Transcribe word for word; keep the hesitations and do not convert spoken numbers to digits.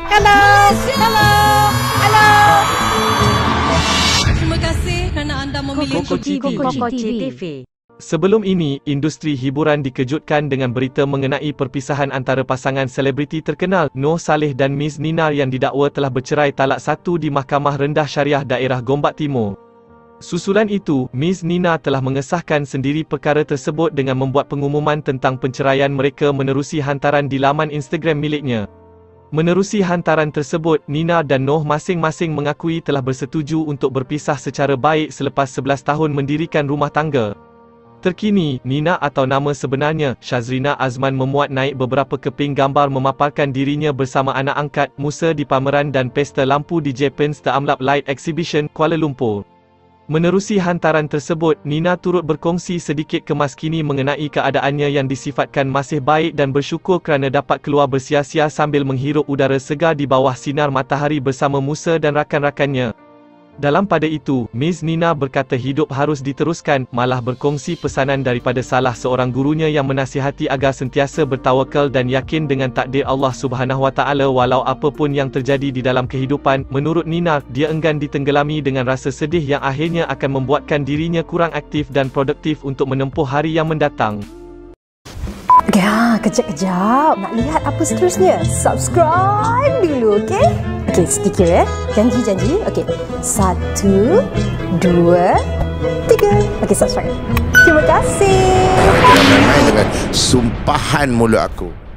Hello. Hello. Hello. Terima kasih kerana anda memilih Koko T V. Sebelum ini, industri hiburan dikejutkan dengan berita mengenai perpisahan antara pasangan selebriti terkenal, Noh Saleh dan Miss Nina yang didakwa telah bercerai talak satu di Mahkamah Rendah Syariah Daerah Gombak Timur. Susulan itu, Miss Nina telah mengesahkan sendiri perkara tersebut dengan membuat pengumuman tentang penceraian mereka menerusi hantaran di laman Instagram miliknya. Menerusi hantaran tersebut, Nina dan Noh masing-masing mengakui telah bersetuju untuk berpisah secara baik selepas sebelas tahun mendirikan rumah tangga. Terkini, Nina atau nama sebenarnya, Syazrina Azman memuat naik beberapa keping gambar memaparkan dirinya bersama anak angkat, Musa di pameran dan pesta lampu di Japan's The Amlap Light Exhibition, Kuala Lumpur. Menerusi hantaran tersebut, Nina turut berkongsi sedikit kemaskini mengenai keadaannya yang disifatkan masih baik dan bersyukur kerana dapat keluar bersia-sia sambil menghirup udara segar di bawah sinar matahari bersama Musa dan rakan-rakannya. Dalam pada itu, Miss Nina berkata hidup harus diteruskan, malah berkongsi pesanan daripada salah seorang gurunya yang menasihati agar sentiasa bertawakal dan yakin dengan takdir Allah Subhanahu Wa Taala walau apapun yang terjadi di dalam kehidupan. Menurut Nina, dia enggan ditenggelami dengan rasa sedih yang akhirnya akan membuatkan dirinya kurang aktif dan produktif untuk menempuh hari yang mendatang. Ya, kejap-kejap. Nak lihat apa seterusnya? Subscribe dulu, okey? Okey, sedikit ya. Janji-janji. Okey. Satu, dua, tiga. Okey, subscribe. Terima kasih. Jangan main-main dengan sumpahan mulut aku.